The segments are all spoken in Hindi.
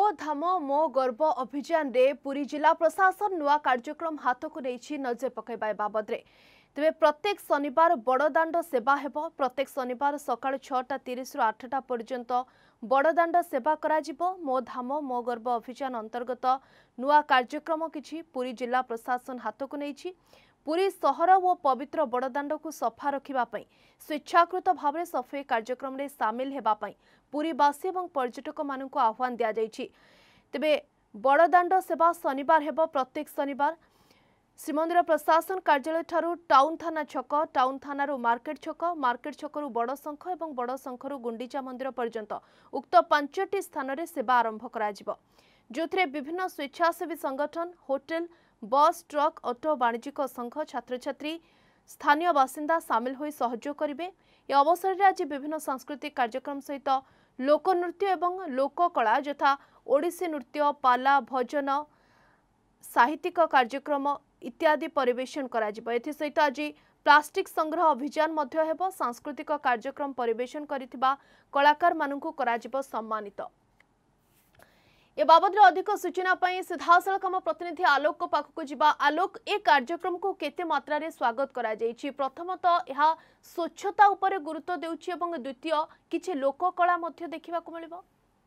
मो धाम मो गर्व अभियान रे पुरी जिला प्रशासन नुआ कार्यक्रम हाथ को नहीं नजर पकड़ा बाबद तेरे प्रत्येक शनिवार बड़दाण्ड सेवा हेबो। प्रत्येक शनिवार सकाळ 6:30 रु 8टा पर्यंत बड़दाण्ड सेवा कराजिबो। मो धाम मो गर्व अभियान अंतर्गत नुआ कार्यक्रम किछि पुरी जिला प्रशासन हाथ को नहीं पुरी सहर और पवित्र बड़दाण्ड को सफा रखिबापई स्वेच्छाकृत भाव में सफाई कार्यक्रम में सामिल हेबापई पुरीवासी और पर्यटक मानक आह्वान दिया जाइछि। तेबे बड़दाण्ड सेवा शनिवार हेबो। प्रत्येक शनिवार श्रीमंदिर प्रशासन कार्यालय ठारू टाउन थाना छक, टाउन थाना मार्केट छक बड़ शंख और बड़ शंख गुंडीचा मंदिर पर्यंत उक्त 5टी स्थान में सेवा आरंभ कराजिबो, जोथिरे विभिन्न स्वेच्छासेवी संगठन, होटेल, बस, ट्रक, ऑटो, वाणिज्यिक संघ, छात्र छात्री, स्थानीय बासिंदा सामिल होई सहयोग करिवे। यह अवसर में आज विभिन्न सांस्कृतिक कार्यक्रम सहित लोकनृत्य एवं लोककला यथा ओडिसी नृत्य, पाला, भजन, साहित्यिक कार्यक्रम इत्यादि परिवेशन कराजिबो। एथि सहित आज प्लास्टिक संग्रह अभियान मध्य हेबो। सांस्कृतिक कार्यक्रम परिवेशन करिथिबा कलाकार मानकु कराजिबो सम्मानित। ए बाबद अधिक सूचना सीधासलख आम प्रतिनिधि आलोक को पाखक जिबा। आलोक, ए कार्यक्रम को केते मात्रा रे स्वागत करा जायछि? प्रथमतः यह स्वच्छता उपरे गुरुत्व देउछि एवं द्वितीय किछि लोककला मध्य देखिबा को मिलिबो।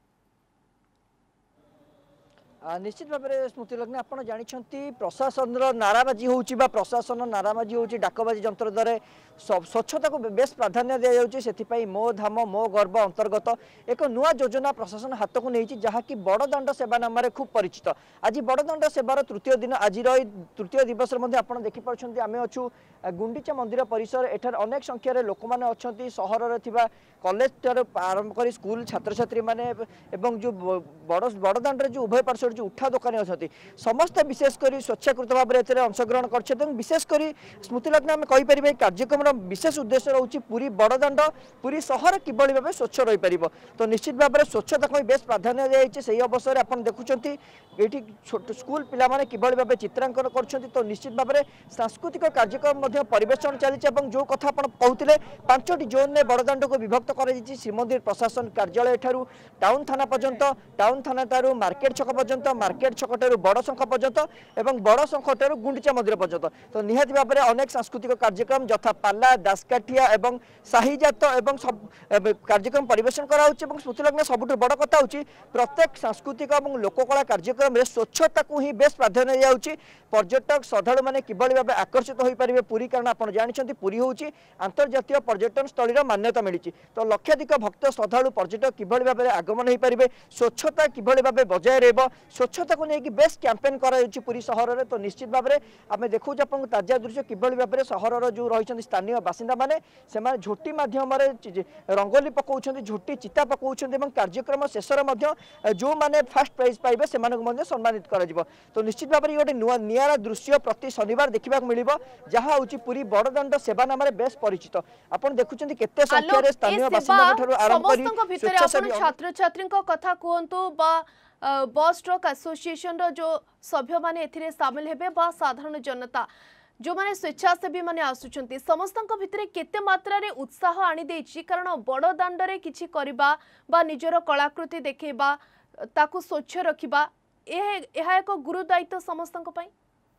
निश्चित भाव में स्मृति लग्न आप जानते प्रशासन नाराबाजी होची बा प्रशासन नाराबाजी होची डाकबाजी जंत्र द्वारा स्वच्छता को बेस प्राधान्य दि जाउची। से मो धाम मो गर्व अंतर्गत एक नुआ योजना प्रशासन हाथ को नहीं जहाँकि बड़दाण्ड सेवा नाम खूब परिचित। आज बड़दाण्ड सेवार तृतीय दिन, आज तृतीय दिवस आप देखिपुं आम अच्छू गुंडीचा मंदिर परिसर। एठार अनेक संख्यार लोक मैंने अच्छा सहर कॉलेज आरंभ कर स्कूल छात्र छात्री मैंने जो बड़दाण्ड जो उभय पार्श्व जो उठा दोकानी अच्छा समस्त विशेषकर स्वेच्छाकृत भाव में अंशग्रहण कर विशेषकर स्मृति लग्न आम कहीपर कार्यक्रम विशेष उद्देश्य रोचे पूरी बड़दाण्ड पूरी सहर किभली भाव स्वच्छ रही पार। तो निश्चित भाव में स्वच्छता को बेस प्राधान्य दिखाई से अवसर में आप देखुं ये छोट स्कूल पिला किभली भाव चित्रांकन कर। तो निश्चित भाव में सांस्कृतिक कार्यक्रम परिवेशन चली जो कथा आप कहते 5टी जोन में बड़दाण्ड को विभक्त कर श्रीमंदिर प्रशासन कार्यालय ठारू टाउन थाना पर्यंत, टाउन थाना ठारू मार्केट छक पर्यंत, मार्केट छक ठारू बड़ शंख पर्यंत और बड़ शंख ठारू गुंडीचा मंदिर पर्यंत। तो निहाती भाव में अनेक सांस्कृतिक कार्यक्रम यथा पाला, दासकाठिया और साहिजात एवं सब कार्यक्रम परिवेशन करा। स्मृति लग्न सबुठ बड़ कथा होची प्रत्येक सांस्कृतिक और लोककला कार्यक्रम में स्वच्छता को ही बेस प्राधान्य दिया। पर्यटक श्रद्धालु मैंने किभली भाव आकर्षित हो पारे पुरी, कारण आप जानते पुरी हूँ अंतर्जातीय पर्यटन स्थल मान्यता मिली। तो लक्षाधिक भक्त श्रद्धालु पर्यटक किभली भाव आगमन हो पारे, स्वच्छता किभली भाव बजाय रहिबो, स्वच्छता को लेकिन बेस कैंपेन करा पुरी सहर में। तो निश्चित भाव में आम देखा आपको ताजा दृश्य किभली भाव में सहर जो रही स्थानीय बासिंदा मैंने से झोटी मध्यम रंगोली पकाउं, झोटी चिता पकाउं और कार्यक्रम शेष जो मैंने फास्ट प्राइज पाइबे से सम्मानित कर। तो निश्चित भाव में गोटे नुआ नियारा दृश्य प्रति शनिवार देखा मिल जहाँ हूँ पूरी बड़दाण्ड सेवा नाम बेस परिचित। आप देखुं केते संख्यार स्थानीय बासिंदा आरंभ कर छात्र छात्री कथा कहतु बस ट्रक एसोसिएशन जो सभ्य माने एथिरे सामिल हेबे बा साधारण जनता जो माने स्वेच्छासेवी माने आसुचंती समस्त भितर केते मात्रा रे उत्साह आनी देछि? कारण बड़दाण्ड रे किछि करबा बा निजर कलाकृति देखैबा ताकू स्वच्छ रखिबा एहा एक गुरु दायित्व समस्त पई।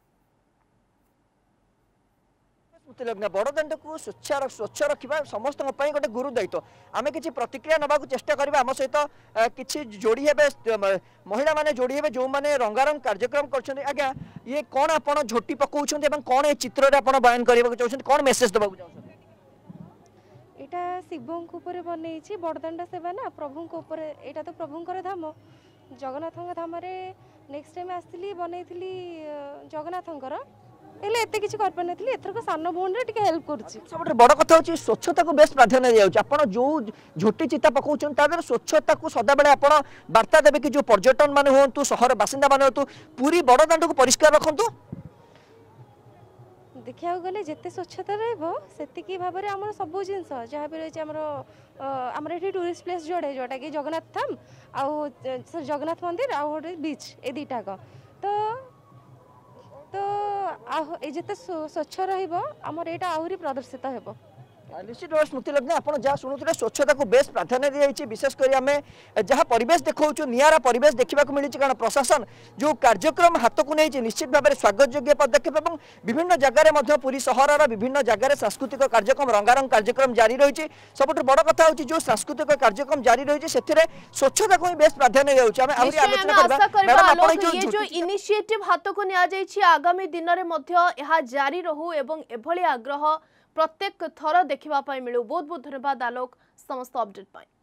बड़दाण्ड को स्वच्छ रखा समस्त गोटे गुरु दायित्व। आम कि प्रतिक्रिया नवाक चेष्टा करवा। आम सहित किसी जोड़ी हे महिला माने जोड़ी हे जो मैंने रंगारंग कार्यक्रम कर। आज्ञा ये कौन आप झोटी पकाउं कौन ये चित्र बयान करने चाहते कौन मेसेज देवा चाहते? यहाँ शिवों बनई बड़दाण्ड सेवा ना प्रभु यहाँ तो प्रभुंर धाम जगन्नाथ धाम नेक्स्ट टाइम आसती बनई जगन्नाथर एते किसी कर पारनथली एथरक सान भौणी टिके हेल्प करछि। सबसे बड़ कथा होची स्वच्छता को बेस प्राधान्य दिया जाउछि। आपण जो झोटी चिता पकाउछन तादर स्वच्छता को सदा बेले आपण वार्ता देबे कि जो पर्यटन माने होंतु सहर बासिंदा माने होंतु पूरी बड़दाण्ड को परिष्कार रखंतु। देखिया गले जेते स्वच्छता रहबो सेतिकी भाबरे हमर सब जिंस जहा भी रही हमर एठी टूरिस्ट प्लेस जोड़े जोटा कि जगन्नाथ धाम आ जगन्नाथ मंदिर आ बीच ए दीटा को तो जिते स्वच्छ रहिबो हमर एटा आहुरी प्रदर्शित हेबो। निश्चित भाव स्मृति लग्ने आप जहाँ शुणुते स्वच्छता को बेस प्राधान्य दी जाइए विशेषकर आम जहाँ परिवेश देखा निरा परिवेश देखा मिली कारण प्रशासन जो कार्यक्रम हाथ को नहीं निश्चित भाव में स्वागत योग्य पदक्षेप और विभिन्न जगह पुरी सहर विभिन्न जगह सांस्कृतिक कार्यक्रम रंगारंग कार्यक्रम जारी रही सबुठ बड़ कथा हूँ जो सांस्कृतिक कार्यक्रम जारी रही स्वच्छता को ही बेस प्राधान्य जो इनिशिएटिव हाथ को आगामी दिन में जारी रहू एवं एभली आग्रह प्रत्येक थर देखा मिलू बहुत बहुत धन्यवाद आलोक समस्त अपडेट।